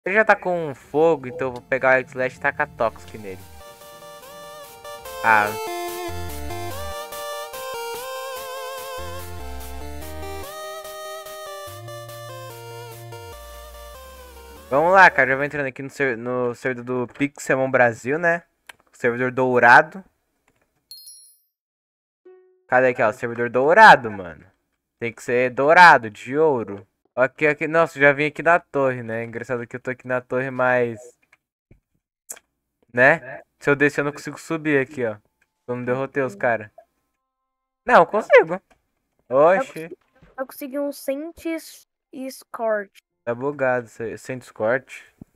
Ele já tá com fogo, então eu vou pegar o Slash e tacar Toxic nele. Ah, vamos lá, cara. Já vou entrando aqui no servidor do Pixelmon Brasil, né? Servidor dourado. Cadê aqui, ó? O servidor dourado, mano. Tem que ser dourado, de ouro. Aqui, aqui. Nossa, já vim aqui na torre, né? Engraçado que eu tô aqui na torre, mas. Né? Se eu descer, eu não consigo subir aqui, ó. Eu não derrotei os caras. Não, eu consigo. Eu Oxi. consegui, eu consegui um Saints Escort Tá bugado. Sem Discord.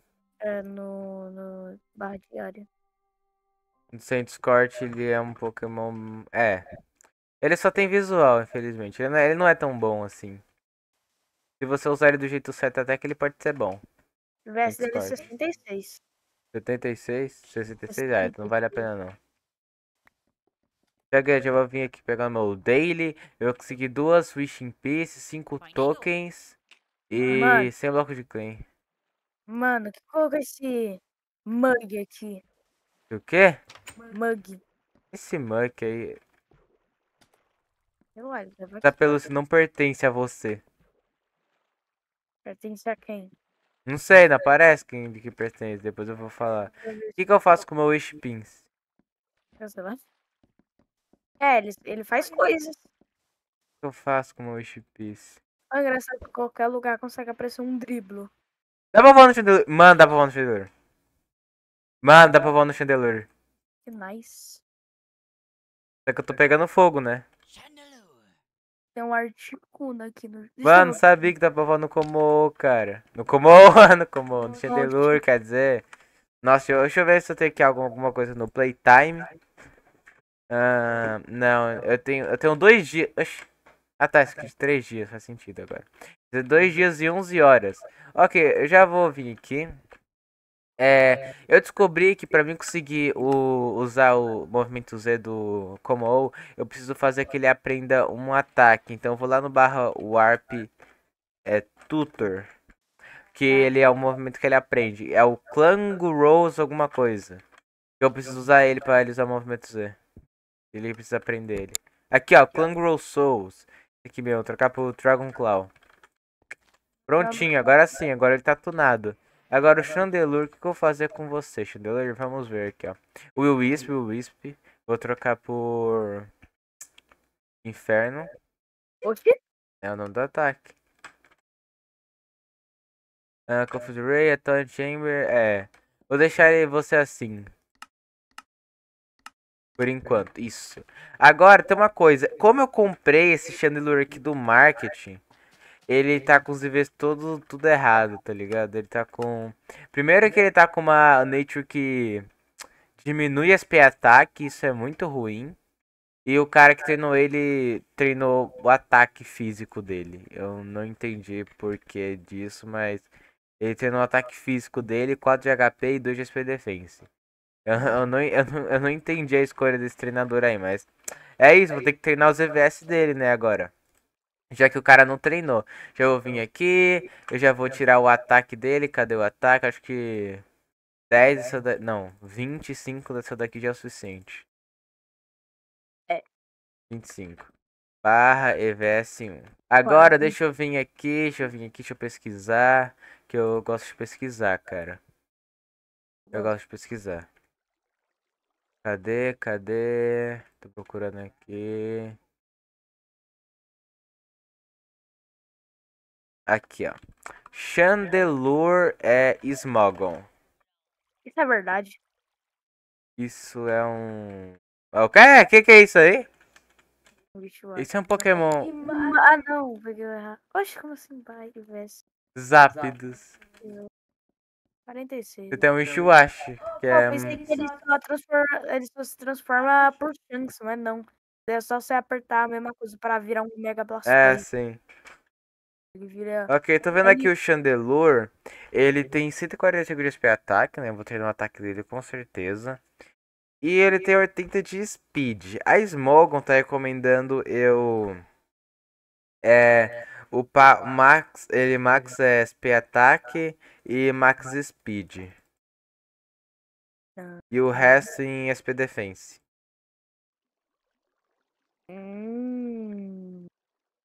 no barra diária. Sem Discord, ele é um Pokémon. É. Ele só tem visual, infelizmente. Ele não é tão bom assim. Se você usar ele do jeito certo, até que ele pode ser bom. O Sem VS dele é Discord. 66. 76, 66, ah, então não 66. vale a pena não. Já vou vir aqui pegar meu daily. Eu consegui 2 Wishing Pieces, 5 tokens e Mano, 100 blocos de claim. mano, que coloca esse mug aqui? O quê? Mug. Esse Muck aí. Eu olho, vai Essa aqui. pelúcia não pertence a você. Pertence a quem? Não sei, não aparece quem de que pertence. Depois eu vou falar. O que eu faço com o meu Wish Pins? Sei lá. É, ele faz coisas. O que eu faço com o meu Wish Piece? É engraçado que qualquer lugar consegue aparecer um driblo. Dá pra voar no chandelure? Mano, dá pra voar no chandelure. Mano, dá pra voar no chandelure. Que nice. Só que eu tô pegando fogo, né? Tem um Articuno aqui no. Deixa Mano, eu. sabia que dá pra voar no Komo, cara. No Komo, no Komo, no chandelure, quer dizer. Nossa, deixa eu ver se eu tenho aqui alguma coisa no Playtime. Ah, não, eu tenho 2 dias. Oxi. Ah tá, isso aqui de 3 dias, faz sentido agora. 2 dias e 11 horas. Ok, eu já vou vir aqui. Eu descobri que pra mim conseguir usar o movimento Z do Komou, eu preciso fazer que ele aprenda um ataque. Então eu vou lá no barra Warp Tutor, que ele é o movimento que ele aprende. É o Clango Rose alguma coisa. Eu preciso usar ele pra ele usar o movimento Z. Ele precisa aprender ele. Aqui ó, Clango Rose Souls. Aqui meu, trocar pro Dragon Claw. Prontinho, agora sim, agora ele tá tunado. Agora o Chandelure, o que eu vou fazer com você, Chandelure? Vamos ver aqui, ó. Will Wisp, Will Wisp. Vou trocar por Inferno. Oxi. É o nome do ataque. Confuse Ray, Atone Chamber, Vou deixar você assim. Por enquanto, isso. Agora, tem uma coisa. Como eu comprei esse Chandelure aqui do marketing, ele tá com os níveis tudo errado, tá ligado? Ele tá com... Primeiro que ele tá com uma Nature que diminui SP ataque, isso é muito ruim. E o cara que treinou ele treinou o ataque físico dele. Eu não entendi por que disso, mas ele treinou o ataque físico dele, 4 de HP e 2 de SP Defense. Eu não entendi a escolha desse treinador aí, mas é isso, vou ter que treinar os EVS dele, né, agora. Já que o cara não treinou. Já vou vir aqui, eu já vou tirar o ataque dele. Cadê o ataque? Acho que 10 dessa daqui. Não, 25 dessa daqui já é o suficiente. É. 25. Barra EVS1. Agora deixa eu vir aqui, deixa eu pesquisar. Que eu gosto de pesquisar, cara. Eu gosto de pesquisar. Cadê? Tô procurando aqui. Aqui, ó. Chandelure Smogon. Isso é verdade. Isso é um... O que é isso aí? Deixa eu ver. Isso é um Pokémon Ah, não. Peguei errado. Oxe, como assim? Vai, VS. Zapdos. 46. Você tem um Ishiwashi, que Eu é... pensei que ele só se transforma por chance, mas não. É só você apertar a mesma coisa para virar um Mega Blastoise. Sim. Ele vira. Ok, tô vendo aqui o Chandelure. Ele tem 140 de SP ataque, né? Vou treinar o ataque dele com certeza. E ele tem 80 de speed. A Smogon tá recomendando eu O Max, ele Max é SP Ataque e Max Speed. Ah. E o resto em SP Defense. Hum.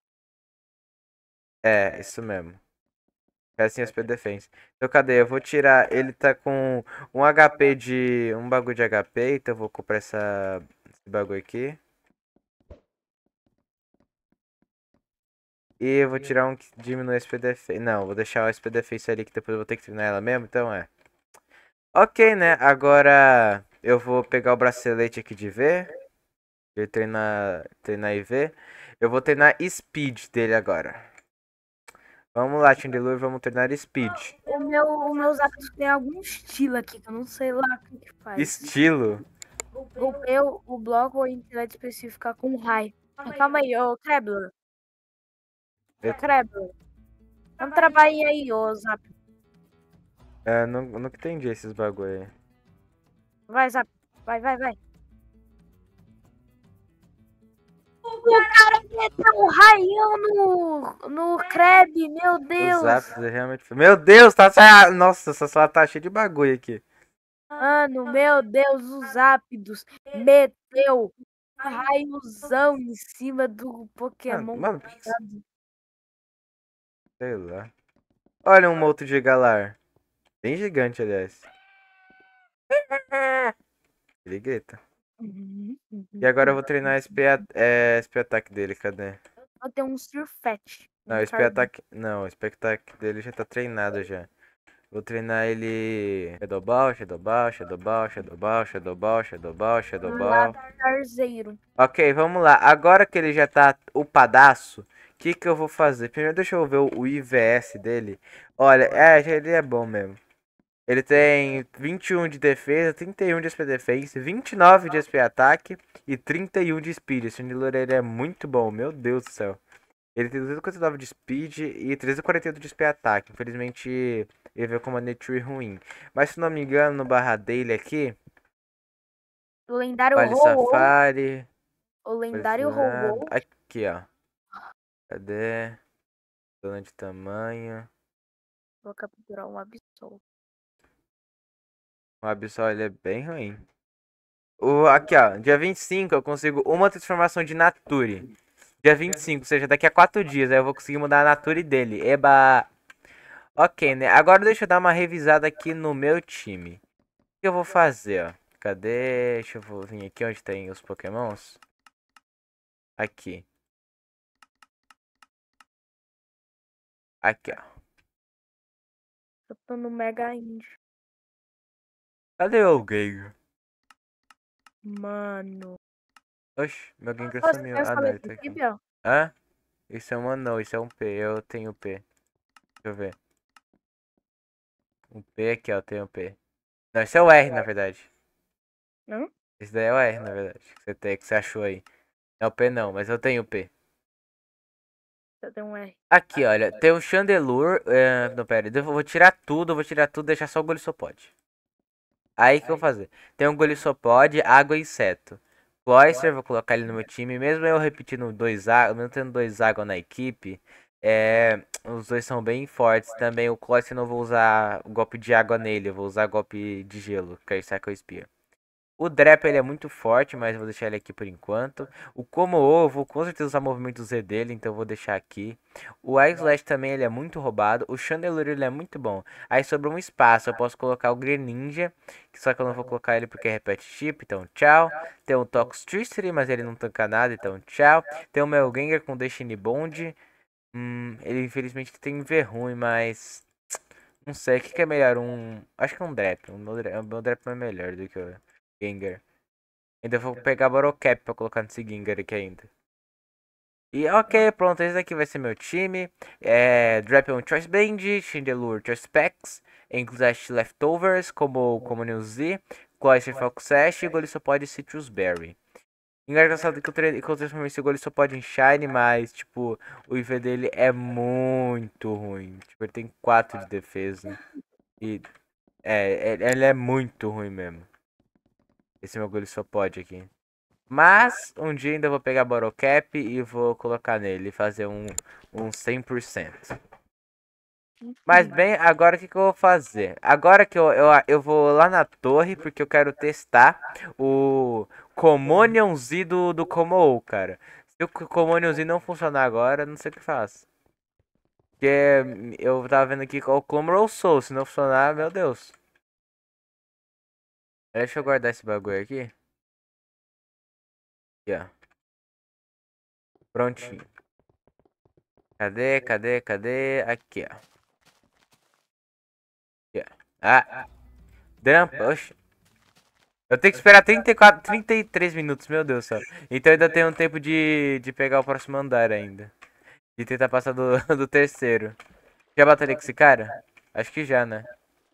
É, isso mesmo. Resto em SP Defense. Então cadê? Eu vou tirar. Ele tá com um HP de. Um bagulho de HP, então eu vou comprar esse bagulho aqui. E eu vou tirar um que diminui a SP Defense. Não, vou deixar o SP Defense ali que depois eu vou ter que treinar ela mesmo, então é. Ok, né? Agora eu vou pegar o bracelete aqui de V. De treinar IV. Eu vou treinar Speed dele agora. Vamos lá, Chandelure, vamos treinar Speed. O meu zap tem algum estilo aqui, que eu não sei lá o que faz. Estilo? O bloco ou entidade específica com raio. Calma aí, ô Krebler. Eu, Krebler. Vamos trabalhar aí, ô zap. não entendi esses bagulho aí. Vai, zap. Vai. O cara meteu um raião no Kreb, meu Os zaps Deus. é realmente. Meu Deus, tá saindo. Nossa, essa sala tá cheia de bagulho aqui. Mano, meu Deus, os ápidos meteu raiozão em cima do Pokémon. Mano, por que sei lá. Olha um moto de galar. Bem gigante, aliás. Ele grita. E agora eu vou treinar SP ataque dele, cadê? Eu tenho um Surfetch. Não, o SP ataque. Não, o SP ataque dele já tá treinado já. Vou treinar ele. Shadow Ball, Shadow Ball, Shadow Ball, Shadow Ball, Shadow Ball, Shadow Ball, Shadow Ball. Tarzeiro. Ok, vamos lá. Agora que ele já tá upadaço, o que eu vou fazer? Primeiro deixa eu ver o IVS dele. Olha, ele é bom mesmo. Ele tem 21 de defesa, 31 de SP Defense, 29 de SP Ataque e 31 de Speed. Esse Nilor ele é muito bom, meu Deus do céu. Ele tem 249 de Speed e 348 de SP Ataque. Infelizmente, ele veio com uma Nature ruim. Mas se não me engano, no barra dele aqui, O lendário Vale Ho-Oh. Safari. O lendário Ho-Oh. Aqui, ó. Cadê? Zona de tamanho. Vou capturar um Absol. O Absol ele é bem ruim. Aqui, ó. Dia 25 eu consigo uma transformação de Nature. Dia 25, ou seja, daqui a 4 dias. Aí eu vou conseguir mudar a Nature dele. Eba! Ok, né? Agora deixa eu dar uma revisada aqui no meu time. O que eu vou fazer, ó? Cadê? Deixa eu vir aqui onde tem os Pokémons. Aqui. Aqui, ó. Eu tô no Mega Indie. Cadê o Gengar? Mano. Oxi, meu Gengar Você sumiu. tem Ah, essa não, ele tá aqui. equipe, ó? Hã? Isso é um não, isso é um P. Eu tenho P. Deixa eu ver. Um P aqui, ó. Eu tenho P. Não, esse é o R, na verdade. Não? Esse daí é o R, na verdade. Que você achou aí. Não é o P não, mas eu tenho P. Eu tenho um R. Aqui, olha. Tem o Chandelure. Não, pera. Eu vou tirar tudo. Deixar só o Golisopod. Aí o que eu vou fazer? Tem um Golisopod, água e inseto. Cloyster, vou colocar ele no meu time. Mesmo eu repetindo dois água, mesmo tendo dois água na equipe. Os dois são bem fortes. Também o Cloyster não vou usar golpe de água nele. Eu vou usar golpe de gelo. Que é Cycle Spear. O Drap ele é muito forte, mas vou deixar ele aqui por enquanto. O Como-O, eu vou com certeza usar movimento Z dele, então eu vou deixar aqui. O Slash também ele é muito roubado. O Chandelure ele é muito bom. Aí sobrou um espaço, eu posso colocar o Greninja, só que eu não vou colocar ele porque repete chip, então tchau. Tem o Toxtricity, mas ele não tanca nada, então tchau. Tem o Melgengar com Destiny Bond. Ele infelizmente tem V ruim, mas... Não sei, o que é melhor? Acho que é um Drap. O meu Drap é melhor do que o Gengar. Ainda vou pegar Borocap pra colocar nesse Gengar aqui ainda. E ok, pronto, esse daqui vai ser meu time. Drapion Choice Band, Chandelure Choice Packs, Exhaust Leftovers, como New Z, Cloyster Fox Sash e Golisopod Citrus Berry. Engraçado que eu transformei esse Golisopod em Shine, mas tipo, o IV dele é muito ruim. Tipo, ele tem 4 de defesa. E ele é muito ruim mesmo. Esse meu Golisopod aqui. Mas um dia ainda vou pegar Bottle Cap e vou colocar nele e fazer um 100%. Mas bem, agora o que eu vou fazer? Agora que eu vou lá na torre, porque eu quero testar o Commonion Z do Komou, cara. Se o Commonion Z não funcionar agora, não sei o que faço. Porque eu tava vendo aqui com o Clone Soul, se não funcionar, meu Deus. Deixa eu guardar esse bagulho aqui. Aqui, ó. Prontinho. Cadê? Aqui, ó. Aqui, ó. Ah, Drampa, oxe. Eu tenho que esperar 33 minutos, meu Deus do céu. Então ainda tem um tempo de pegar o próximo andar ainda. De tentar passar do, do terceiro. Já batalhei com esse cara? Acho que já, né?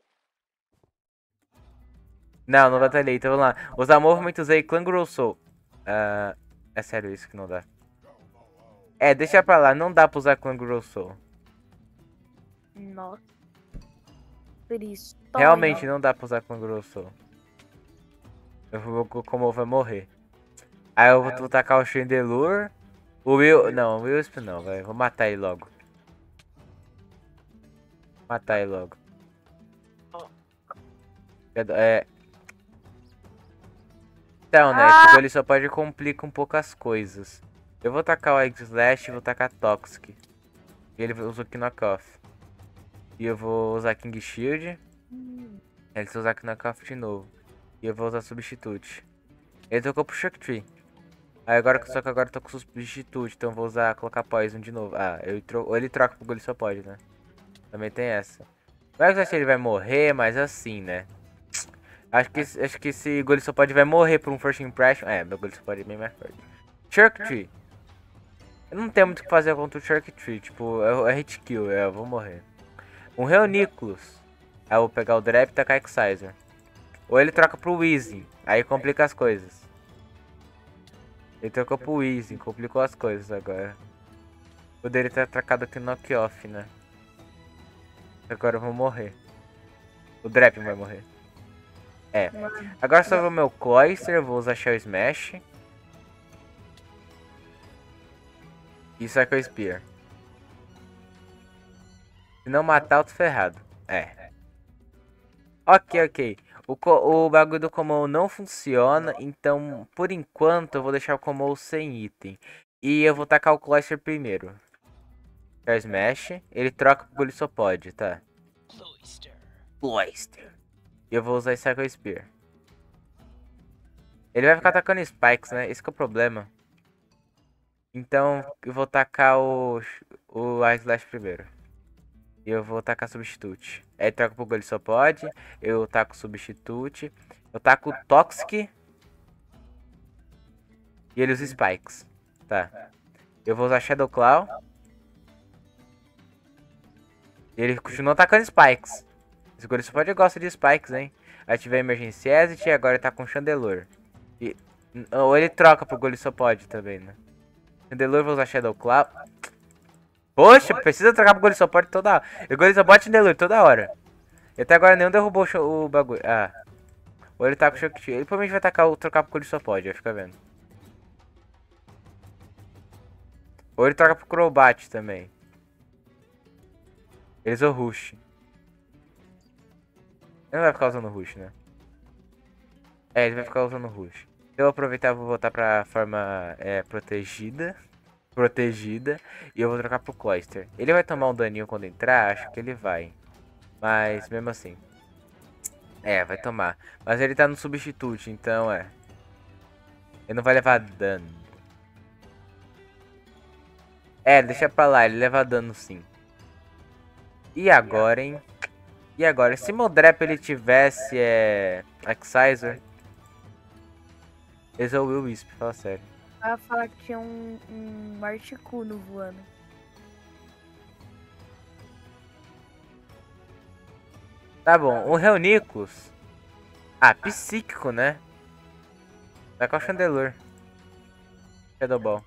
Não batalhei, então vamos lá. Usar movimentos aí, Clan Soul. É sério isso que não dá. É, deixa pra lá, não dá pra usar Clan Soul. Nossa. Triste. Realmente não dá pra usar Clan Soul. Como vai morrer. Aí eu vou tacar o Chandelure. O Will. Não, o Wisp não, vai. Vou matar ele logo. Matar ele logo. É. Então, né? Tipo, ele só pode complicar um pouco as coisas. Eu vou tacar o Egg Slash e vou tacar Toxic. E ele usa o Knockoff. E eu vou usar King Shield. Ele vai usar Knockoff de novo. E eu vou usar Substitute. Ele tocou pro Shock Tree. Aí agora, só que agora eu tô com Substitute, então eu vou usar, colocar Poison de novo. Ah, ou ele troca pro Gole só pode, né? Também tem essa. Não é que eu acho que ele vai morrer, mas assim, né? Acho que esse Gole só pode vai morrer por um First Impression. É, meu Gole só pode é bem mais forte. Shark Tree. Eu não tenho muito o que fazer contra o Shark Tree. Tipo, é hit kill, eu vou morrer. Um Reuniclus. Aí eu vou pegar o Drap e tacar Excisor. Ou ele troca pro Weezing. Aí complica as coisas. Ele trocou pro Weezing, complicou as coisas agora. Poderia ter atacado aqui no Knock-Off, né? Agora eu vou morrer. O Drap vai morrer. É. Agora só vou meu Cloyster, vou usar Shell Smash. E Psycho Spear. Se não matar, eu tô ferrado. É. Ok. O bagulho do Komou não funciona, então por enquanto eu vou deixar o Komou sem item. E eu vou tacar o Cloyster primeiro. Shell Smash. Ele troca pro Golisopod, tá? Cloyster. E eu vou usar Psycho Spear. Ele vai ficar atacando Spikes, né? Esse que é o problema. Então eu vou tacar o Ice Slash primeiro. E eu vou tacar Substitute. Aí troca pro Golisopod. Eu taco Substitute. Eu taco Toxic. E ele usa Spikes. Tá. Eu vou usar Shadow Claw. E ele continua atacando Spikes. Esse Golisopod gosta de Spikes, hein? Ativei a Emergency Exit e agora ele tá com Chandelure. Ou ele troca pro Golisopod também, né? Chandelure, vou usar Shadow Claw. Poxa, precisa trocar pro Golisopod toda hora. O Golisopod e Chandelure toda hora. E até agora nenhum derrubou o bagulho. Ah. Ou ele tá com o Shock. Ele provavelmente vai trocar pro Golisopod, vai ficar vendo. Ou ele troca pro Crobat também. Ele usou Rush. Ele não vai ficar usando Rush, né? É, ele vai ficar usando Rush. Eu vou aproveitar e vou voltar pra forma protegida. E eu vou trocar pro Cloyster. Ele vai tomar um daninho quando entrar? Acho que ele vai. Mas mesmo assim. É, vai tomar. Mas ele tá no substitute, então é. Ele não vai levar dano. É, deixa pra lá, ele leva dano sim. E agora, hein? E agora? Se meu Drap ele tivesse Excisor. Esse é o Will Wisp, fala sério. Eu ia falar que tinha um Articuno voando. Tá bom, o Reuniclus. Ah, psíquico, né? Vai com o Chandelure. Shadow Ball.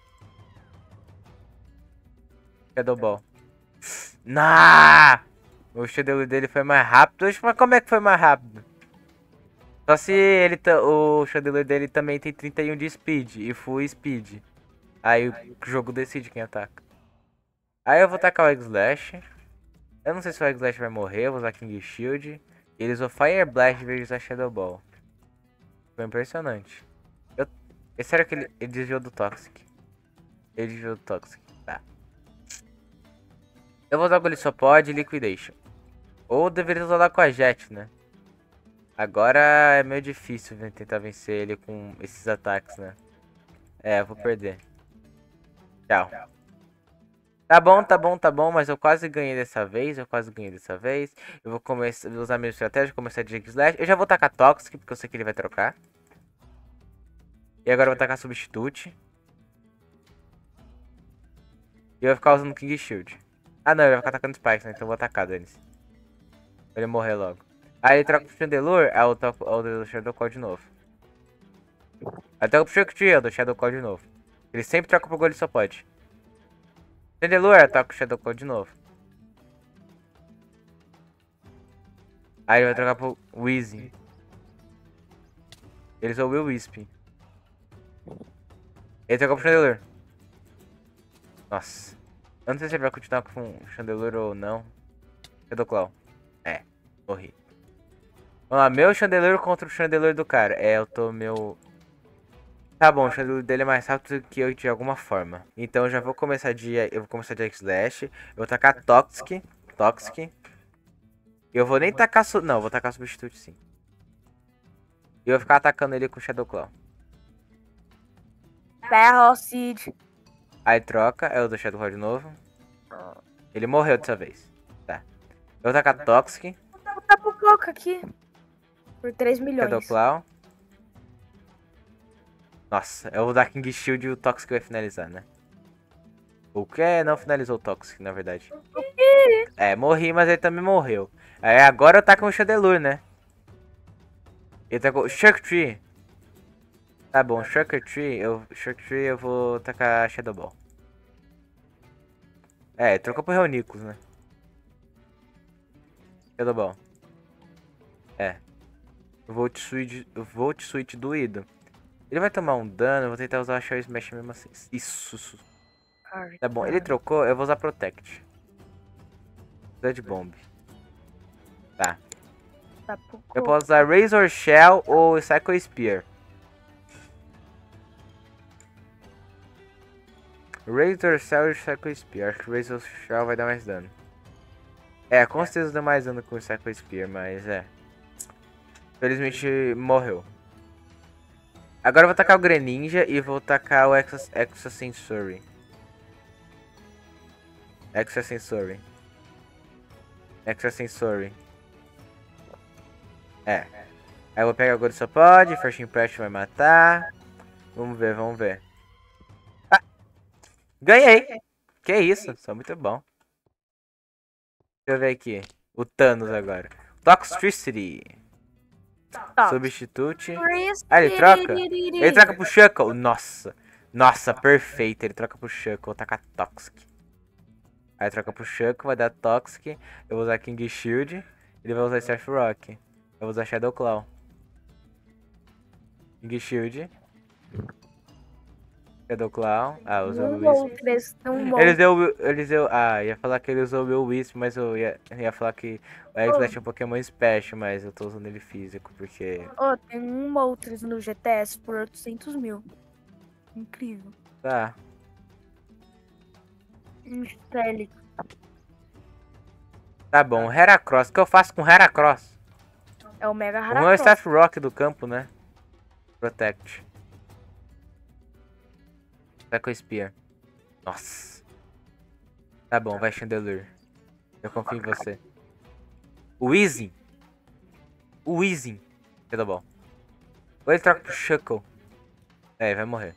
Nah! O Chandelure dele foi mais rápido. Mas como é que foi mais rápido? Só se ele o Chandelure dele também tem 31 de speed e full speed. Aí o jogo decide quem ataca. Aí eu vou tacar o Egg Slash. Eu não sei se o Egg Slash vai morrer, eu vou usar King Shield. E eles vão Fire Blast em vez de usar Shadow Ball. Foi impressionante. É sério que ele desviou do Toxic. Ele desviou do Toxic. Tá. Eu vou usar o Golisopod e Liquidation. Ou deveria usar com a Jet, né? Agora é meio difícil tentar vencer ele com esses ataques, né? É, eu vou perder. Tchau. Tá bom, tá bom, tá bom, mas eu quase ganhei dessa vez, Eu vou começar a usar a minha estratégia, começar de Egg Slash. Eu já vou tacar Toxic, porque eu sei que ele vai trocar. E agora eu vou tacar Substitute. E eu vou ficar usando King Shield. Ah não, ele vai ficar atacando Spikes, né? Então eu vou atacar, Denis. Pra ele morrer logo. Aí ele troca pro Chandelure, aí eu toco o Shadow Call de novo. Até o Shakti do Shadow Call de novo. Ele sempre troca pro Golisopod. Chandelure, ataca o Shadow Call de novo. Aí ele vai trocar pro Weezing. Ele usou o Will Wisp. Ele trocou pro Chandelure. Nossa. Eu não sei se ele vai continuar com o Chandelure ou não. Shadow Claw. É, morri. Vamos lá, meu Chandelure contra o Chandelure do cara. É, eu tô meu... Tá bom, o Chandelure dele é mais rápido que eu de alguma forma. Então eu já vou começar de... Eu vou começar de X-Slash. Eu vou tacar Toxic. Eu vou nem tacar... Não, eu vou tacar Substitute sim. E eu vou ficar atacando ele com Shadow Claw. Ferro, Cid. Aí troca, eu dou Shadow Claw de novo. Ele morreu dessa vez. Tá. Eu vou tacar Toxic. Vou botar pro Coca aqui. Por 3 milhões. Shadow Claw. Nossa, eu vou dar King Shield e o Toxic vai finalizar, né? O que? Não finalizou o Toxic, na verdade. É, morri, mas ele também morreu. Aí agora eu taco o Chandelure, né? Ele tacou o Shark Tree. Tá bom, Shark Tree eu vou tacar Shadow Ball. É, trocou pro Reuniclus, né? Shadow Ball. É. Volt Switch doído. Ele vai tomar um dano, eu vou tentar usar a Shell Smash mesmo assim. Isso. Tá bom, ele trocou, eu vou usar Protect. Dead Bomb. Tá. Eu posso usar Razor Shell ou Psycho Spear. Razor Shell e Psycho Spear. Acho que o Razor Shell vai dar mais dano. É, com certeza dá mais dano com o Psycho Spear, mas é. Felizmente morreu. Agora eu vou tacar o Greninja e vou tacar o Exosensory. É. Aí eu vou pegar o Golisopod, First Impression vai matar. Vamos ver. Ah! Ganhei! Que isso, sou muito bom. Deixa eu ver aqui. O Thanos agora. Toxtricity. Substitute. Ah, ele troca? Ele troca pro Shuckle. Nossa, perfeito. Ele troca pro Shuckle. Vou tacar Toxic. Aí troca pro Shuckle, vai dar Toxic. Eu vou usar King Shield. Ele vai usar Surf Rock. Eu vou usar Shadow Claw. King Shield. Shadow Claw. Ah, usou o Wisp. Eles deu. Ah, ia falar que ele usou o meu Wisp, mas eu ia falar que o X-Slash é um Pokémon Special, mas eu tô usando ele físico, porque. Tem um Moltres no GTS por 800 mil. Incrível. Tá. Mistélico. Tá bom, Heracross. O que eu faço com Heracross? É o Mega O meu é o Heracross. Staff Rock do campo, né? Protect. Psycho Spear. Nossa. Tá bom, vai Chandelure. Eu confio em você. O Weezing. Tá bom. Ou ele troca pro Shuckle. É, vai morrer.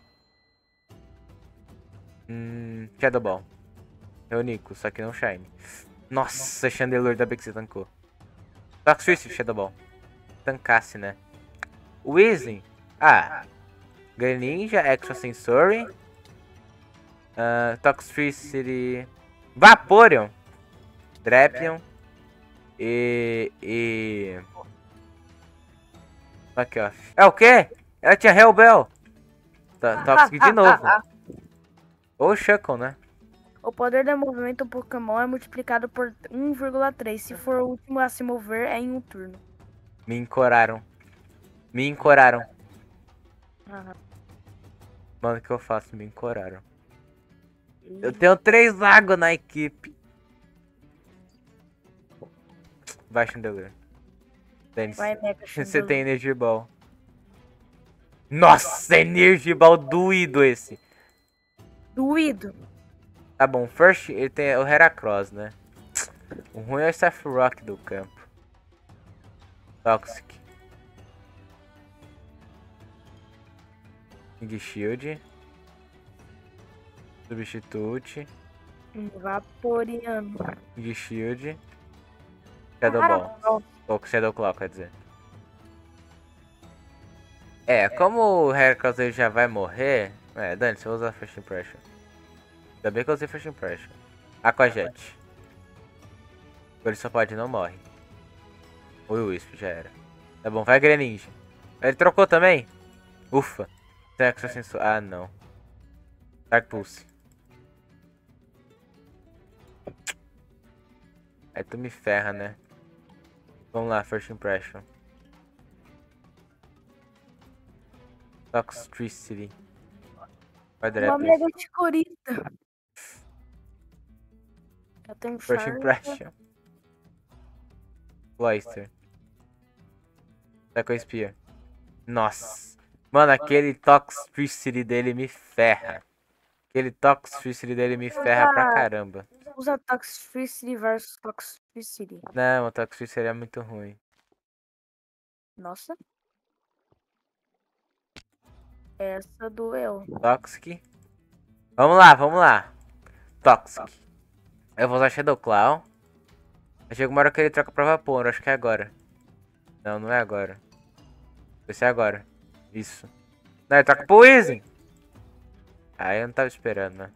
Shadow Ball. Reuniclus, só que não Shine. Nossa, Chandelure, ainda bem que você tancou. Toxtricity, Shadow Ball. Tancasse, né? Weezing. Ah. Greninja, Exosensory. Toxtricity. Vaporeon. Drapion. Aqui, ó. É o quê? Ela tinha Hellbell. Toxic de novo. Ou Shuckle, né? O poder de movimento do Pokémon é multiplicado por 1,3. Se for o último a se mover, é em um turno. Me encoraram. Me encoraram. Aham. Mano, o que eu faço? Me encoraram. Eu tenho 3 águas na equipe. Vai, Chandelure. Dennis, Vai, Mega você Chandelure. tem Energy Ball. Nossa, Energy Ball doído esse. Doído. Tá bom, First ele tem o Heracross, né? O ruim é o Staff Rock do campo. Toxic. King Shield. Substitute. Vaporeando. King Shield. Shadow Ball. Ou Shadow Claw, quer dizer. É, como o Heracross ele já vai morrer. É, Dani, você vai usar First Impression. Ainda bem que eu usei First Impression. Aquajet. Ele só pode não morre. O Wisp já era. Tá bom, vai Greninja. Ele trocou também? Ufa. Será que só censura? Ah, não. Dark Pulse. Aí tu me ferra, né? Vamos lá, First Impression. Toxtricity. Vai Uma Draples. Mega Chikorita. Eu tenho First Charge. Impression. Cloyster. Taco Spear. Nossa. Mano, aquele Toxtricity dele me ferra. Aquele Toxtricity dele me ferra pra caramba. Usa Toxtricity versus Toxtricity. Não, o Toxtricity é muito ruim. Nossa. Essa doeu. Toxic. Vamos lá, vamos lá. Toxic. Eu vou usar Shadow Claw. Chega uma hora que ele troca pra Vapor, acho que é agora. Não, não é agora. Vai ser agora. Isso. Não, ele troca pro Weezing. Ah, eu não tava esperando, né?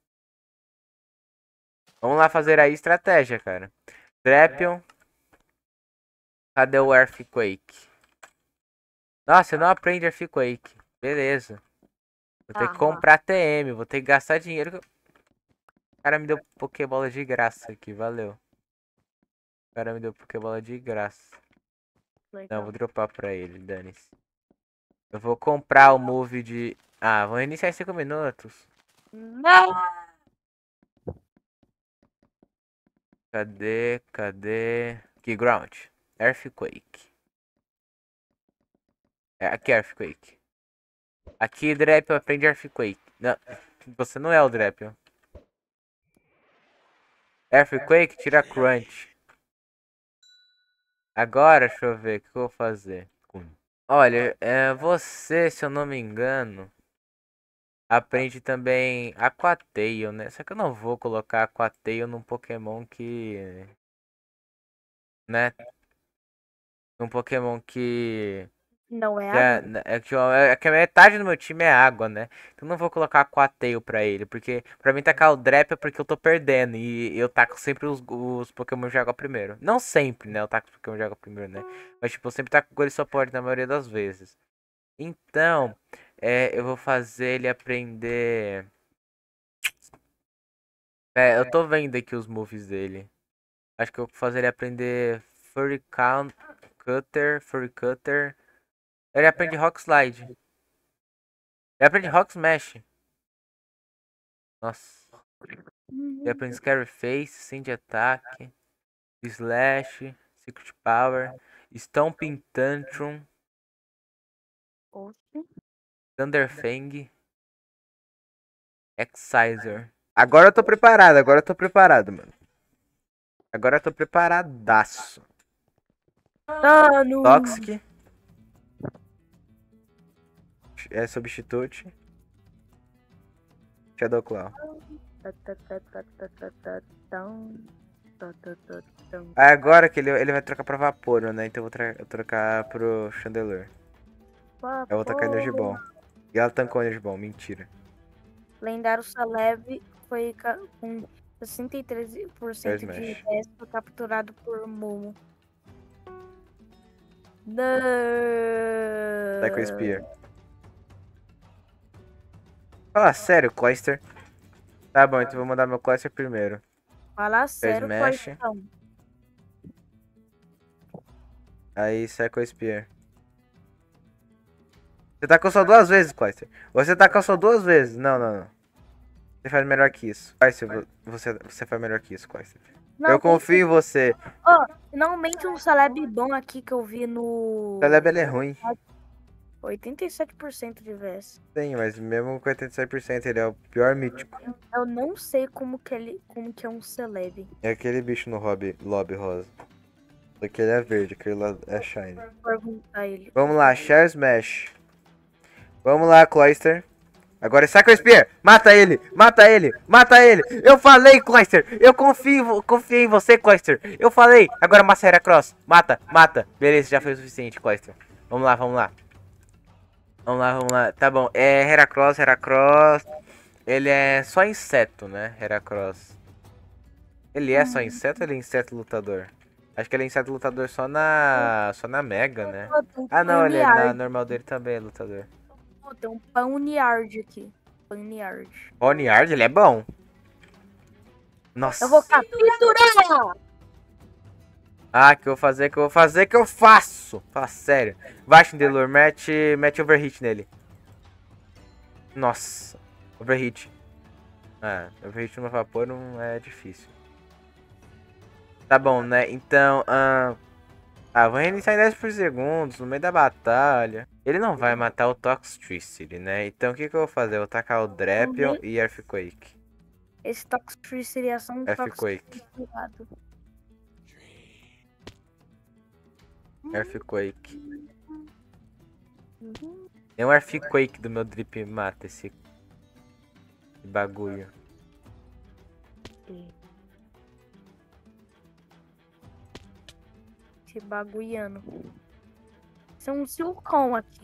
Vamos lá fazer aí estratégia, cara. Drapion. Cadê o Earthquake? Nossa, eu não aprende Earthquake. Beleza. Vou ter que comprar TM, vou ter que gastar dinheiro. O cara me deu Pokébola de graça aqui, valeu. O cara me deu Pokébola de graça. Legal. Não, vou dropar pra ele, dane-se. Eu vou comprar o move de... Ah, vou reiniciar em 5 minutos. Não! Cadê? Aqui, Ground. Earthquake. É, aqui, Earthquake. Aqui, Drapion aprende Earthquake. Não, você não é o Drapion. Earthquake, tira Crunch. Agora, deixa eu ver o que eu vou fazer. Olha, você, se eu não me engano, aprende também Aquatail, né? Só que eu não vou colocar Aquatail num Pokémon que... Né? Num Pokémon que... Não é Que é, água? é que a metade do meu time é água, né? Então não vou colocar Aquatail pra ele. Porque pra mim tacar o Drap é porque eu tô perdendo. E eu taco sempre os Pokémon de água primeiro. Não sempre, né? Eu taco os Pokémon de água primeiro, né? Mas tipo, eu sempre taco o Gole Support na maioria das vezes. Então, eu vou fazer ele aprender. Eu tô vendo aqui os moves dele. Acho que eu vou fazer ele aprender Furry Cutter. Ele aprende Rock Slide. Ele aprende Rock Smash. Nossa. Ele aprende Scary Face, Send Attack, Slash, Secret Power, Stomping Tantrum, Oxe. Thunderfang, Excisor. Agora eu tô preparado, mano. Agora eu tô preparadaço. Dano! Toxic. Substitute. Shadow Claw. Agora que ele vai trocar pra Vaporeon, né? Então eu vou trocar pro Chandelure. Eu vou tacar Energy Ball. E ela tancou Energy Ball, mentira. Lendário Celebi foi com 63% de resto capturado por Momo. Não. Psycho Spear. Fala sério, Cloyster. Tá bom, então vou mandar meu Cloyster primeiro. Fala sério, Smash. Cloystão. Aí, Psycho Spear. Você tacou só 2 vezes, Cloyster. Você tacou só 2 vezes. Não, não, não. Você faz melhor que isso. Cloyster, você faz melhor que isso, Cloyster. Não, Eu confio em você. Ó, finalmente um celeb bom aqui que eu vi no... O Celeb ele é ruim. 87% de VS. Sim, mas mesmo com 87% ele é o pior mítico. Eu não sei como que é um celeb. É aquele bicho no lobby rosa. Só que ele é verde, aquele lá é shine. Vou perguntar ele. Vamos lá, Share Smash. Vamos lá, Cloyster. Agora é Psycho Spear. Mata ele, mata ele, mata ele. Eu falei, Cloyster. Eu confiei em você, Cloyster. Eu falei. Agora massa Heracross. Mata, mata. Beleza, já foi o suficiente, Cloyster. Vamos lá, vamos lá. Vamos lá, vamos lá. Tá bom, é Heracross. Ele é só inseto, né? Heracross. Ele é só inseto ou ele é inseto lutador? Acho que ele é inseto lutador só na Mega, né? Ah, não, ele é na normal dele também é lutador. Oh, tem um Pawniard aqui. Pawniard. Pawniard, ele é bom. Nossa. Eu vou capturar! Ah, que eu vou fazer, que eu faço. Fala sério. Vai, Chandelure, mete overhit nele. Nossa. Overhit. Ah, overhit no vapor não é difícil. Tá bom, né? Então, vou reiniciar em 10 por segundos, no meio da batalha. Ele não vai matar o Toxtricity, né? Então, o que eu vou fazer? Eu vou tacar o Drapion e Earthquake. Esse Toxtricity é só um Earthquake. Earthquake. É um Earthquake do meu Drip mata esse bagulho. Esse bagulhando. Isso é um Silcon aqui.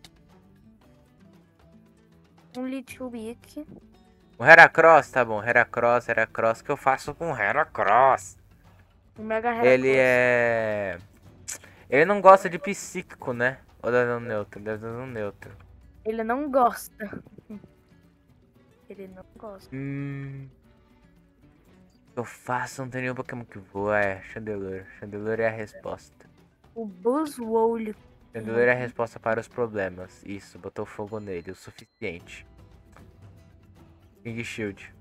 Um Little Weak. O Heracross, tá bom. Heracross, que eu faço com Heracross? Um Mega Heracross. Ele é... Ele não gosta de psíquico, né? Ou dano neutro, dano neutro. Ele não gosta. Ele não gosta. O que eu faço? Não tem nenhum Pokémon que voa. É Chandelure. Chandelure é a resposta. O Buzzwole. Chandelure é a resposta para os problemas. Isso, botou fogo nele, o suficiente. King Shield.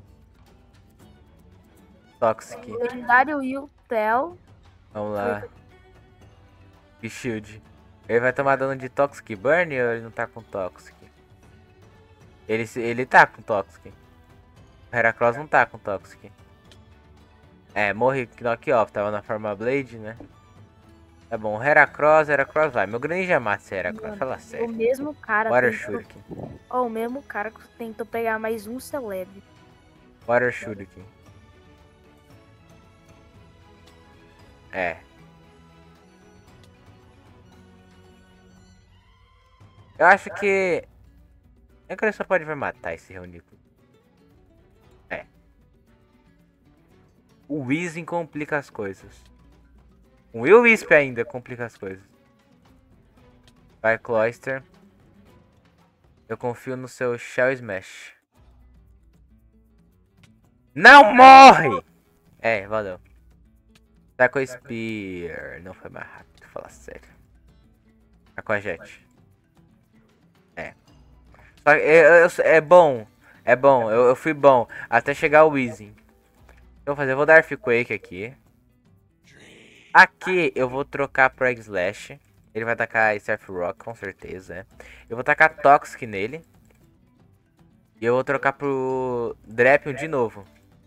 Toxic. Lendário Yveltal. Vamos lá. King Shield. Ele vai tomar dano de Toxic Burn ou ele não tá com Toxic? Ele tá com Toxic. O Heracross não tá com Toxic. É, morri Knock Off, tava na forma Blade, né? Tá bom, Heracross vai. Meu Greninja mata esse Heracross, fala sério. O mesmo cara. Water Shuriken. O mesmo cara que tentou pegar mais um Celeb. Water Shuriken. É. Eu acho que... É que ele só pode vai matar esse Reunico. É. O Weezing complica as coisas. O Will-Wisp ainda complica as coisas. Vai, Cloyster. Eu confio no seu Shell Smash. Não morre! É, valeu. Tá com a Spear. Não foi mais rápido, fala sério. Tá com a Jet. É. Só que é bom. É bom, eu fui bom. Até chegar o Weezing. Eu vou fazer, eu vou dar Earthquake aqui. Aqui eu vou trocar pro Egg Slash. Ele vai tacar Surf Rock, com certeza, né? Eu vou tacar Toxic nele. E eu vou trocar pro Drapion de novo.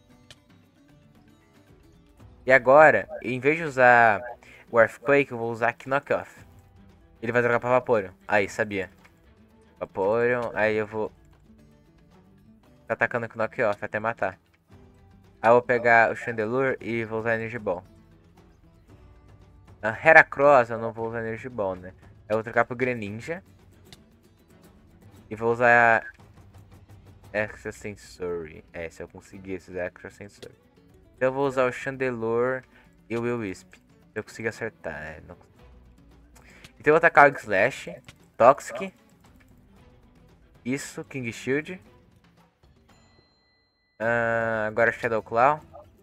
E agora, em vez de usar o Earthquake, eu vou usar Knock Off. Ele vai trocar pra Vaporeon. Aí, sabia. Vaporeon, aí eu vou... Tá atacando com Knock Off até matar. Aí eu vou pegar o Chandelure e vou usar Energy Ball. A Heracross eu não vou usar Energy Ball, né? Eu vou trocar pro Greninja. E vou usar... Extra Sensory. É, se eu conseguir esses Extra Sensory. Então eu vou usar o Chandelure e o Will-Wisp. Se eu conseguir acertar, né? Não... Então eu vou atacar o Slash. Toxic. Isso, King Shield. Agora Shadow Claw.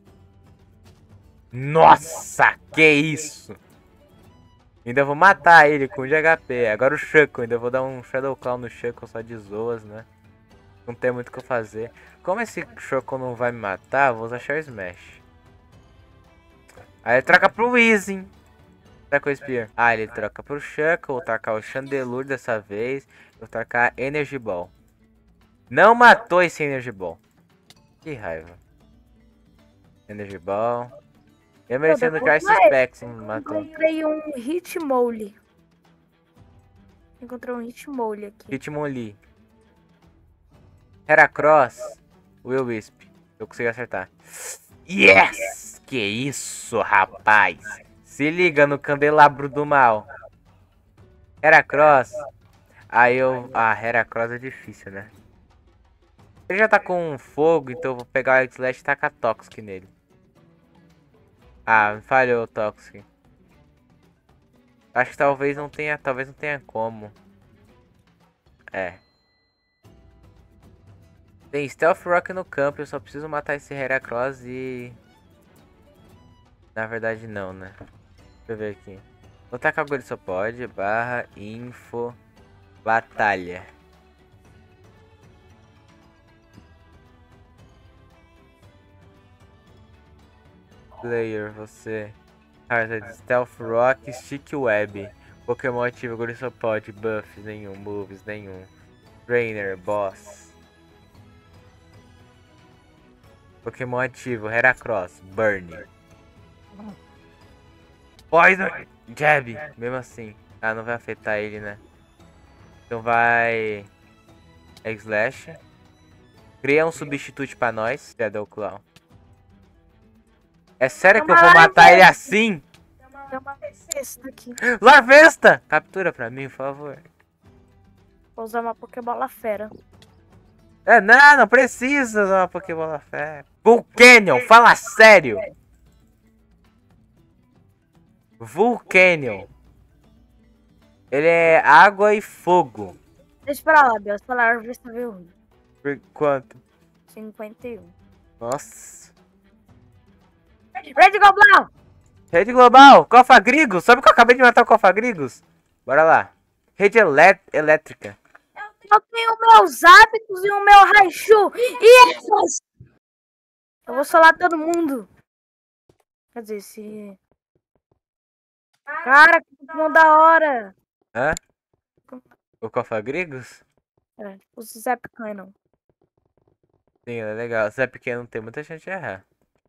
Nossa, que isso! Ainda vou matar ele com 1 de HP. Agora o Shuckle, ainda vou dar um Shadow Claw no Shuckle só de zoas, né? Não tem muito o que eu fazer. Como esse Shuckle não vai me matar, vou usar Shell Smash. Aí ele troca pro Weezing. Taca o Spear. Ah, ele troca pro Shuckle. Vou tacar o Chandelure dessa vez. Vou tacar Energy Ball. Não matou esse Energy Ball. Que raiva. Energy Ball. Eu merecendo já esses packs, não matou. Encontrei um Hitmonlee. Encontrei um Hitmonlee aqui. Hitmonlee. Heracross. Will Wisp. Eu consegui acertar. Yes! Que isso, rapaz. Se liga no candelabro do mal. Heracross. Aí eu... Ah, Heracross é difícil, né? Ele já tá com fogo, então eu vou pegar o Slash e tacar Toxic nele. Ah, falhou o Toxic. Acho que talvez não tenha como. É. Tem Stealth Rock no campo, eu só preciso matar esse Heracross e... Na verdade não, né? Deixa eu ver aqui. Vou tacar o só pode, barra, info, batalha. Player, você. Stealth Rock, Stick Web. Pokémon ativo, só pode, buffs nenhum, moves nenhum. Trainer, boss. Pokémon ativo, Heracross, Burn. Poison, Jab, mesmo assim. Ah, não vai afetar ele, né? Então vai... Slash. Cria um substituto pra nós, Shadow Claw. É sério que eu vou matar ele assim? Tem uma Larvesta aqui. Larvesta! Captura pra mim, por favor. Vou usar uma Pokébola fera. É, não precisa usar uma Pokébola fera. Vulcanion, fala sério. Vulcanion. Ele é água e fogo. Deixa pra lá, Deus. Essa Larvesta veio ruim. Por quanto? 51. Nossa. Red Goblin! Rede global, Cofagrigus. Sabe que eu acabei de matar o Cofagrigus? Bora lá. Rede elétrica. Eu tenho meus hábitos e o meu Raichu. E essas... Eu vou solar todo mundo. Quer dizer, se... Cara, que Pokémon da hora. Hã? O Cofagrigus? É, o Zapcanon. Sim, ele é legal. Você é pequeno, não tem muita chance de errar.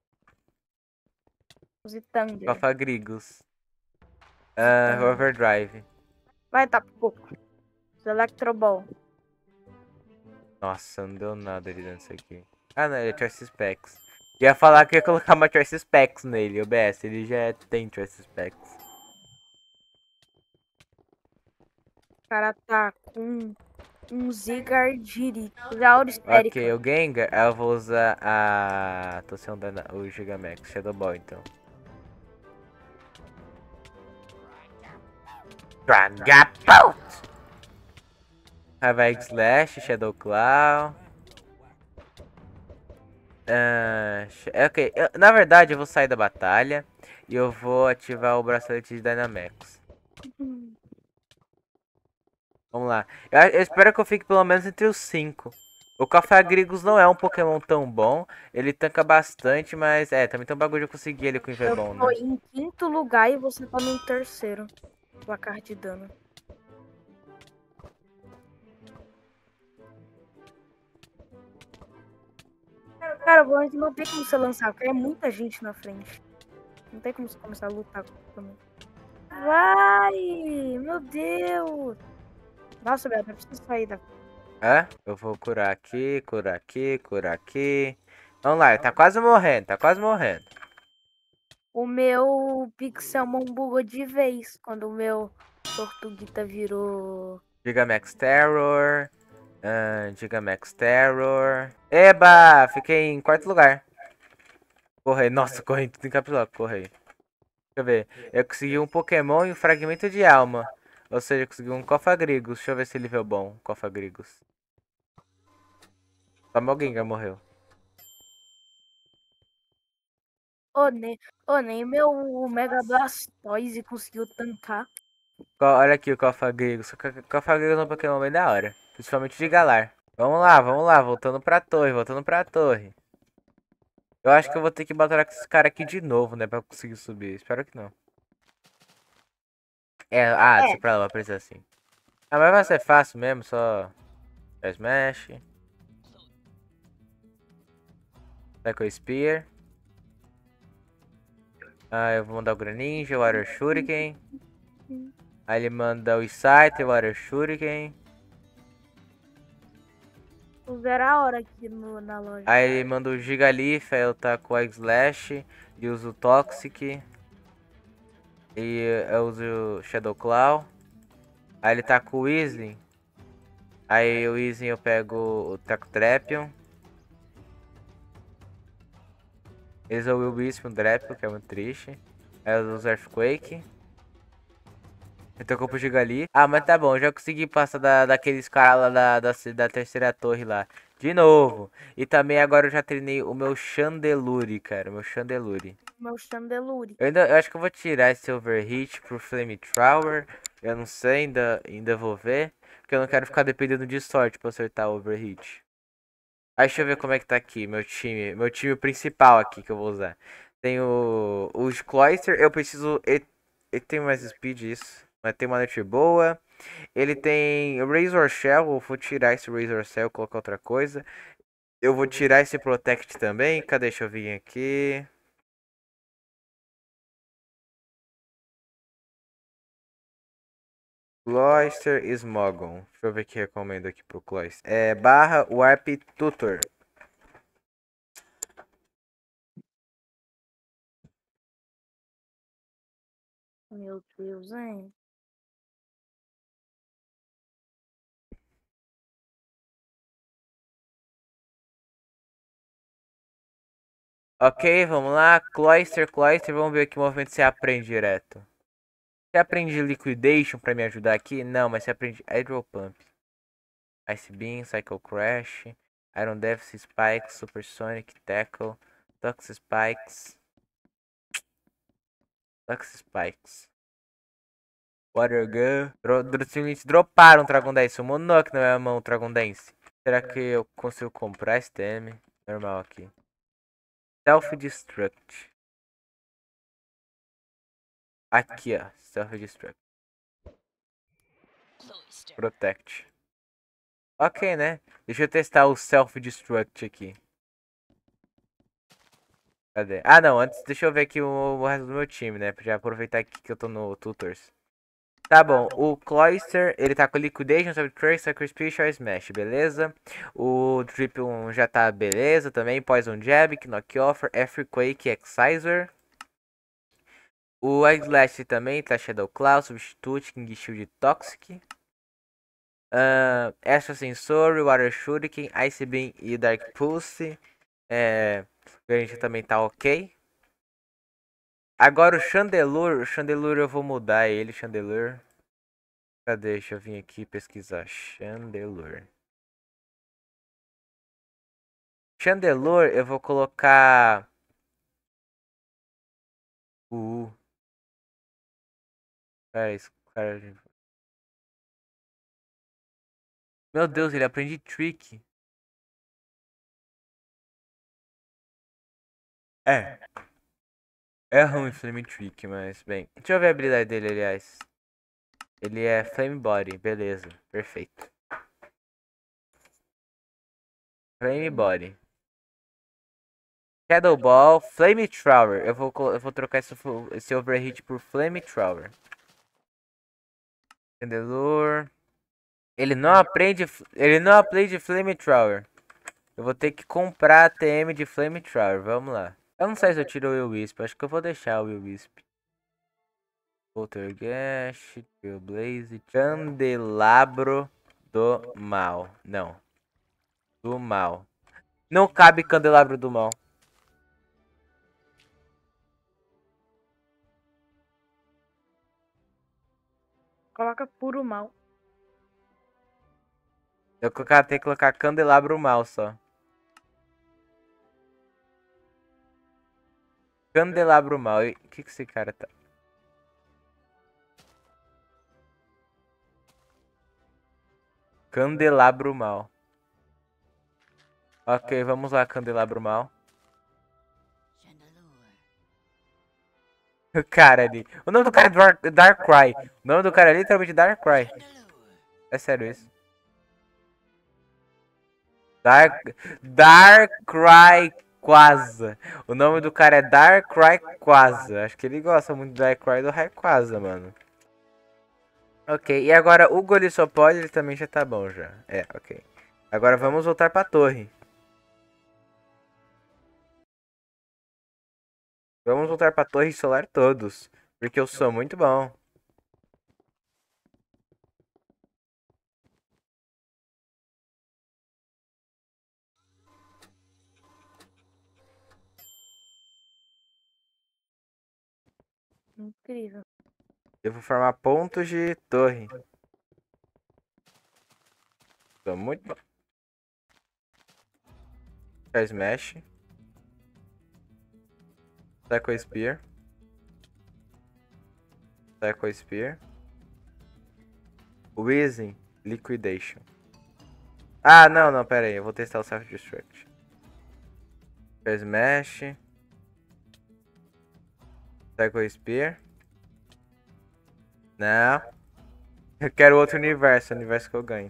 Os Thunder. Cofagrigus. Overdrive. Vai, tá pouco. Os Electro Ball. Nossa, não deu nada ali dentro disso aqui. Ah, não, ele é Choice Specs. Ia falar que ia colocar uma Choice Specs nele, o BS. Ele já tem Choice Specs. O cara tá com um Zigardiri. Já aura esférica. Ok, o Gengar, eu vou usar a... Tô sem o Gigamax, Shadow Ball então. Dragapult! Aí vai Slash, Shadow Claw. Ok, na verdade eu vou sair da batalha e eu vou ativar o bracelete de Dynamax. Vamos lá. Eu espero que eu fique pelo menos entre os 5. O Cofagrigus não é um Pokémon tão bom. Ele tanca bastante, mas... também tem um bagulho de eu conseguir ele com o Inferbom, né? Eu tô em 5º lugar e você tá no 3º. Placar de dano. Cara, o Blank não tem como você lançar, porque é muita gente na frente. Não tem como você começar a lutar comigo. Vai! Meu Deus! Nossa, Beto, eu preciso sair da... Eu vou curar aqui, curar aqui, curar aqui. Vamos lá, ele tá quase morrendo, tá quase morrendo. O meu Pixelmon bugou de vez quando o meu Tortuguita virou... Gigamax Terror. Gigamax Terror. Eba! Fiquei em 4º lugar. Corre, nossa, corri tudo encapsulado, corre. Deixa eu ver. Eu consegui um Pokémon e um fragmento de alma. Ou seja, consegui um Cofagrigus. Deixa eu ver se ele veio bom. Cofagrigus. Toma alguém que morreu. Nem meu Mega Blastoise conseguiu tancar. Olha aqui o Cofagrigus. O Cofagrigus é um Pokémon bem da hora. Principalmente de Galar. Vamos lá. Voltando pra torre, voltando pra torre. Eu acho que eu vou ter que batalhar com esse cara aqui de novo, né? Pra conseguir subir. Espero que não. Descer pra lá, vai precisar assim. Ah, mas vai ser fácil mesmo, só... Smash. Psycho Spear. Eu vou mandar o Greninja, o Water Shuriken. Aí ele manda o Scythe, o Water Shuriken. Vou ver a hora aqui na loja. Aí ele manda o Gigalith, aí eu taco o Slash e uso o Toxic. E eu uso o Shadow Claw. Aí ele taca o Weezing. Aí o Weezing eu pego o Taco Drapion. Eles usam o Wisp, um Drapion, que é muito triste. Aí eu uso o Earthquake. Eu tô com o Gigalith. Mas tá bom, já consegui passar daqueles caras lá da terceira torre lá. De novo. E também agora eu já treinei o meu Chandelure, cara. Meu Chandelure. Eu acho que eu vou tirar esse Overheat pro Flamethrower. Eu não sei, ainda vou ver. Porque eu não quero ficar dependendo de sorte pra acertar o Overheat. Aí deixa eu ver como é que tá aqui, meu time. Meu time principal aqui que eu vou usar. Tem os Cloyster, eu preciso... Ele tem mais speed, isso. Mas tem uma net boa. Ele tem Razor Shell, eu vou tirar esse Razor Shell e colocar outra coisa. Eu vou tirar esse Protect também. Cadê? Deixa eu vir aqui. Cloyster e Smogon. Deixa eu ver o que recomendo aqui pro Cloyster. Barra Warp Tutor. Meu Deus, hein? Ok, vamos lá. Cloyster. Vamos ver que movimento você aprende direto. Você aprende Liquidation pra me ajudar aqui? Não, mas você aprende Hydro Pump. Ice Beam, Cycle Crash, Iron Death, Spikes, Supersonic, Tackle, Toxic Spikes. Toxic Spikes. Water Gun. Droparam o Dragon Dance. O Monok na minha mão, o Dragon Dance. Será que eu consigo comprar esse TM? Normal aqui. Self-Destruct. Aqui, ó. Self-Destruct. Protect. Ok, né? Deixa eu testar o Self-Destruct aqui. Cadê? Não. Antes, deixa eu ver aqui o resto do meu time, né? Pra já aproveitar aqui que eu tô no Tutors. Tá bom, o Cloyster, ele tá com Liquidation, Subtract, Sacrificial, Smash, beleza? O Drip 1 já tá beleza também, Poison Jab, Knock Offer, Earthquake, Exciser. O Slash também tá Shadow Claw, Substitute, King Shield Toxic. Extra Sensor, Water Shuriken, Ice Beam e Dark Pulse. A gente também tá ok. Agora o Chandelure eu vou mudar ele, Chandelure. Cadê? Deixa eu vir aqui pesquisar. Chandelure. Chandelure eu vou colocar... Cara, esse cara... Meu Deus, ele aprende Trick. É. É ruim Flame Trick, mas bem. Deixa eu ver a habilidade dele, aliás. Ele é Flame Body, beleza. Perfeito. Flame Body. Shadow Ball, Flamethrower. Eu vou trocar esse Overheat por Flamethrower. Chandelure. Ele não aprende Flamethrower. Eu vou ter que comprar a TM de Flamethrower. Vamos lá. Eu não sei se eu tiro o Will Wisp. Acho que eu vou deixar o Will Wisp. Poltergeist, Blaze, Candelabro do Mal. Não. Do Mal. Não cabe Candelabro do Mal. Coloca puro mal. Eu tenho que colocar candelabro mal só. Candelabro mal. O que esse cara tá? Candelabro mal. Ok, vamos lá, candelabro mal. O cara ali. O nome do cara é Darkrai. O nome do cara é literalmente Darkrai. É sério isso. Darkrai Quasa. O nome do cara é Darkrai Quasa. Acho que ele gosta muito do Darkrai e do Rayquaza, mano. Ok, e agora o Golisopod, ele também já tá bom já. É, ok. Agora vamos voltar pra torre. Vamos voltar pra torre solar todos. Porque eu sou muito bom. Incrível. Eu vou formar pontos de torre. Sou muito bom. Smash. Psycho Spear. Psycho Spear. Weezing. Liquidation. Ah, não, pera aí. Eu vou testar o Self-Destruct. Smash. Psycho Spear. Não. Eu quero outro universo. O universo que eu ganho.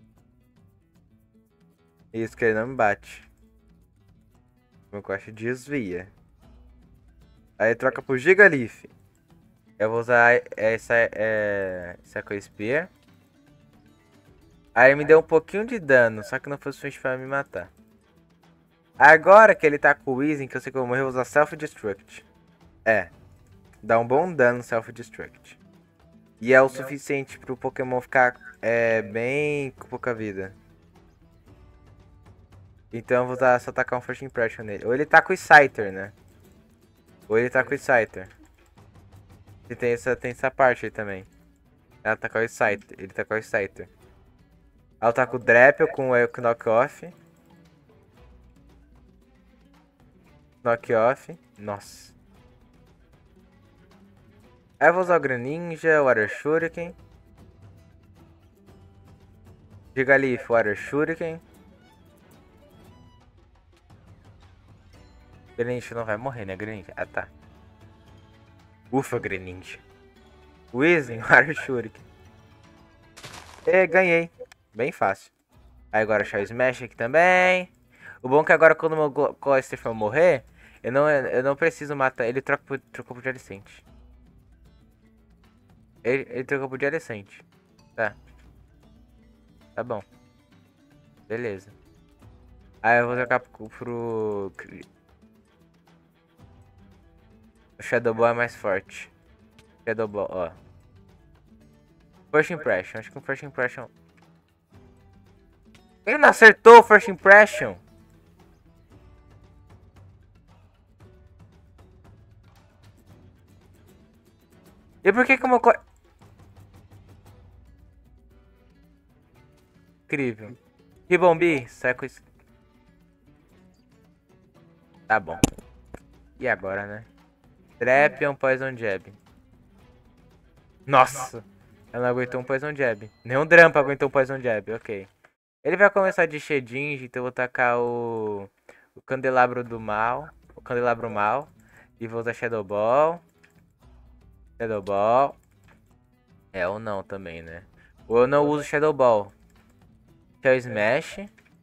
Isso, que ele não me bate. Meu Quest desvia. Aí troca pro Gigalith. Eu vou usar essa Spear. Aí me deu um pouquinho de dano, só que não foi suficiente pra me matar. Agora que ele tá com o Weezing, que eu sei que eu vou morrer, eu vou usar Self-Destruct. É. Dá um bom dano Self-Destruct. E é o suficiente pro Pokémon ficar bem com pouca vida. Então eu vou só tacar um First Impression nele. Ou ele tá com o Scyther, né? Ou ele tá com o Scyther. E tem essa parte aí também. Ela tá com o Scyther. Ele tá com o Scyther. Ela tá com o Drapple, com o Knock-Off. Knock-Off. Nossa. Aí eu vou usar o Greninja, o Water Shuriken. Gigalith, Water Shuriken. Greninja não vai morrer, né, Greninja? Ah, tá. Ufa, Greninja. Weezing, Water Shuriken. E ganhei. Bem fácil. Aí agora Shadow Smash aqui também. O bom é que agora quando o meu Cloyster for morrer, eu não preciso matar. Ele trocou pro Dialicente. Ele trocou pro Dialicente. Tá. Tá bom. Beleza. Aí eu vou trocar pro... O Shadow Ball é mais forte. Shadow Ball, ó. First Impression. Acho que um First Impression... Ele não acertou o First Impression. E por que que o meu... Incrível. Ribombi, sai com isso. Tá bom. E agora, né? Trepion, Poison Jab. Nossa! Ela não aguentou um Poison Jab. Nenhum Drampa aguentou um Poison Jab, ok. Ele vai começar de Shedinge, então eu vou tacar o Candelabro do Mal. O Candelabro Mal. E vou usar Shadow Ball. Shadow Ball. É ou não também, né? Ou eu não uso Shadow Ball. Shell Smash.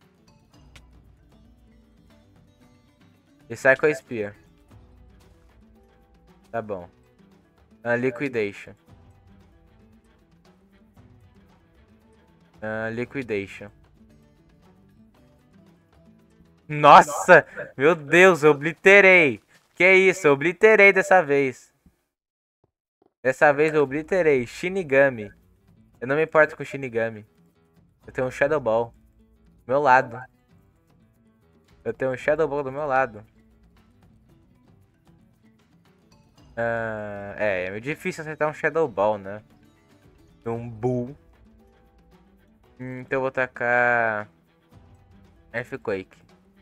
E Psycho Spear. Tá bom. Liquidation. Liquidation. Nossa! Meu Deus, eu obliterei. Que isso, eu obliterei dessa vez. Dessa vez eu obliterei. Shinigami. Eu não me importo com Shinigami. Eu tenho um Shadow Ball. Do meu lado. Eu tenho um Shadow Ball do meu lado. É meio difícil acertar um Shadow Ball, né? Um Bull. Então eu vou tacar Earthquake.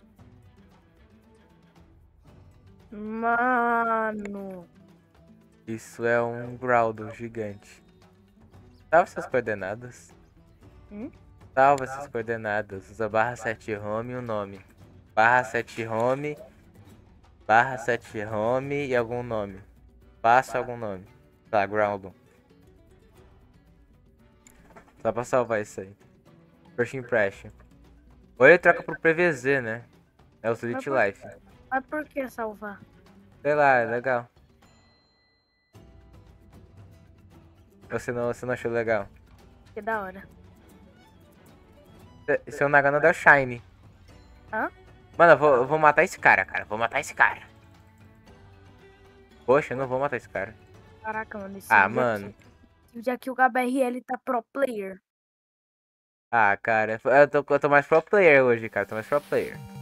Mano. Isso é um Groudon gigante. Salve essas coordenadas. Hum? Salva essas coordenadas. Usa /7 home e o nome. /7 home. /7 home e algum nome. Passa algum nome. Tá, Groudon. Só pra salvar isso aí. First Impression. Ou ele troca pro PVZ, né? É o Solid Life. Mas por que salvar? Sei lá, é legal. Você não achou legal? Que da hora. Seu Nagano deu Shine. Hã? Mano, eu vou matar esse cara. Vou matar esse cara. Poxa, eu não vou matar esse cara. Caraca, mano. Ah, mano. Esse vídeo aqui o GBRL tá pro player. Ah, cara. Eu tô mais pro player hoje, cara. Tô mais pro player.